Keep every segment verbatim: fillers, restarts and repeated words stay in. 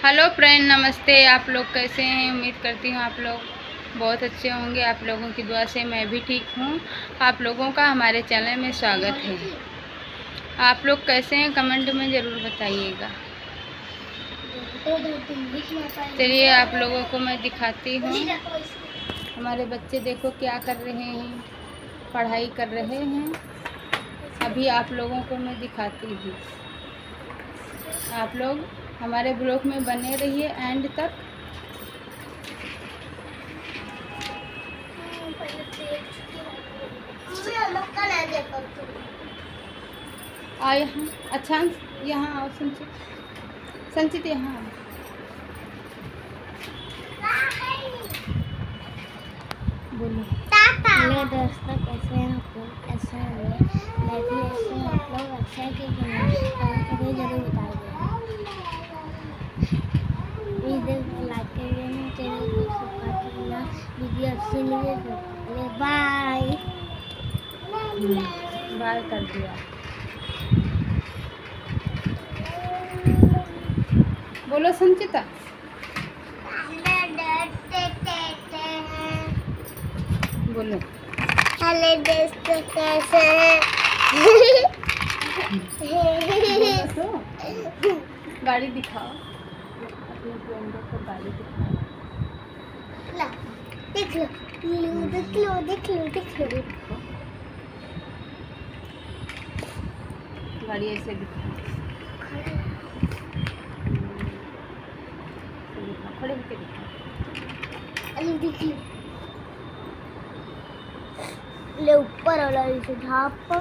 Hello friend, नमस्ते। आप लोग कैसे हैं? उम्मीद करती हूँ आप लोग बहुत अच्छे होंगे। आप लोगों की दुआ से मैं भी ठीक हूँ। आप लोगों का हमारे चैनल में स्वागत है। आप लोग कैसे हैं कमेंट में ज़रूर बताइएगा। चलिए आप लोगों को मैं दिखाती हूँ। हमारे बच्चे देखो क्या कर रहे हैं, पढ़ाई कर रहे हैं। अभी आप लोगों को मैं दिखाती हूँ। आप लोग हमारे ब्लॉग में बने रहिए एंड तक। आ यहाँ अच्छा यहाँ आओ संचित संचित यहाँ आओ। बोलो। हेलो दोस्तों, कैसे हैं आप लोग? ऐसे हैं मैं भी ऐसे हैं। आप लोग अच्छा है कि कमेंट जरूर बताइएगा। वीडियो लाइक करिए, चैनल को सब्सक्राइब करना। वीडियो अच्छी लगे तो बाय बाय कर दिया। बोलो संचिता। बोलो। हेलो दोस्तों, कैसे हैं? तो गाड़ी दिखाओ, अपने फ्रेंडों को गाड़ी दिखाओ। ला, देख लो, देख लो, देख लो, देख लो। गाड़ी ऐसे दिखाओ, खड़े होके दिखाओ। अरे देख लो, ले ऊपर वाला इसे ढाप।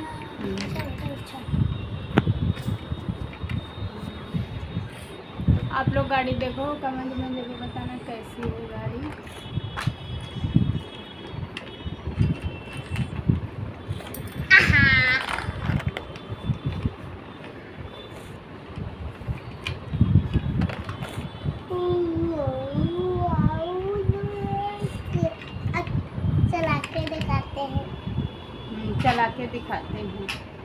आप लोग गाड़ी देखो, कमेंट में जरूर बताना कैसी है गाड़ी। चला के दिखाते हैं। चला के दिखाते हैं।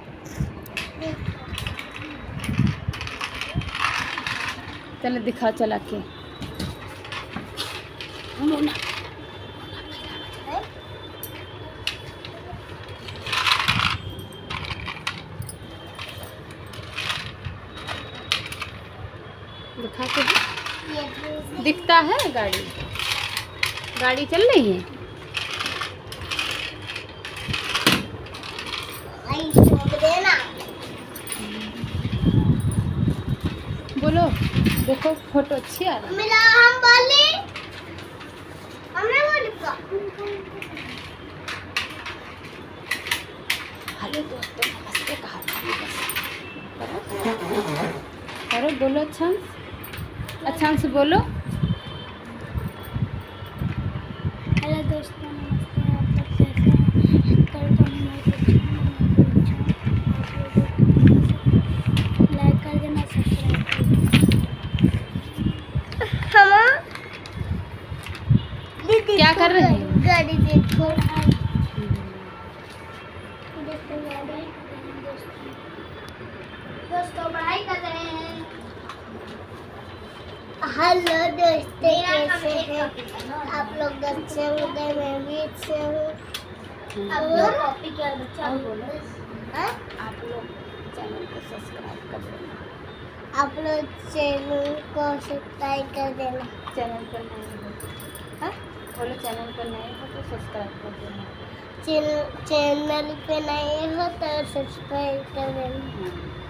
चलो दिखा चला के। मोना दिखाते हैं। दिखता है गाड़ी, गाड़ी चल रही है। बोलो, देखो फोटो अच्छी आ रही है। हम बोले हमने बोली का हेलो दोस्तों, नमस्ते कहा करो, बोलो अच्छा अच्छा से बोलो। हेलो दोस्तों, नमस्ते। आप लोग कैसे हैं? कल तो हम लाइक कर देना, सब्सक्राइब कर देना। क्या कर रहे हैं? गाड़ी देखो। दोस्तों पढ़ाई कर रहे हैं। हेलो दोस्तों, कैसे हैं आप लोग? अच्छे होंगे, मैं भी अच्छे हूँ। आप लोग कॉपी किया बच्चा बोलो। आप लोग चैनल को सब्सक्राइब कर देना। आप लोग चैनल को सब्सक्राइब कर देना। चैनल पर नए हो, बोलो चैनल पर नए हो तो सब्सक्राइब कर देना। चैनल पे नए हो तो सब्सक्राइब कर देना।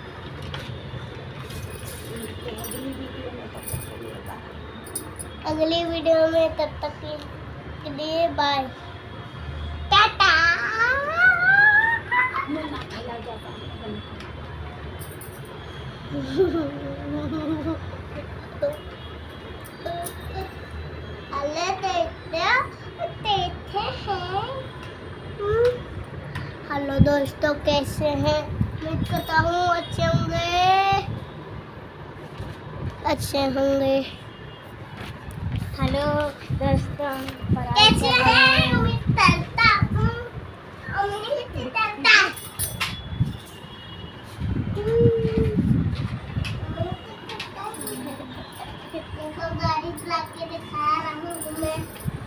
अगली वीडियो में तब तक के लिए बाय, टाटा। हेलो हेलो दोस्तों, कैसे हैं? मैं कहता हूँ अच्छे होंगे, अच्छे होंगे। हेलो दोस्तों, कैसे हैं? मैं करता हूँ, मैं करता हूँ। मैं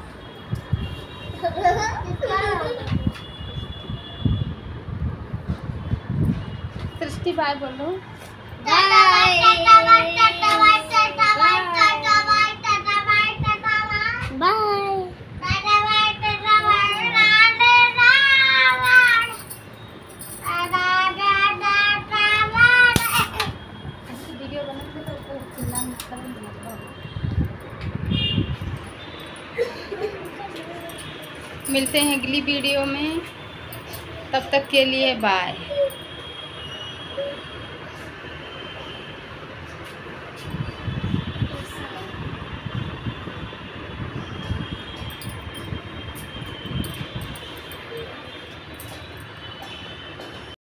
सृष्टि बाय बोलो। वीडियो बनाते तो चिल्ला मिलते हैं अगली वीडियो में, तब तक के लिए बाय।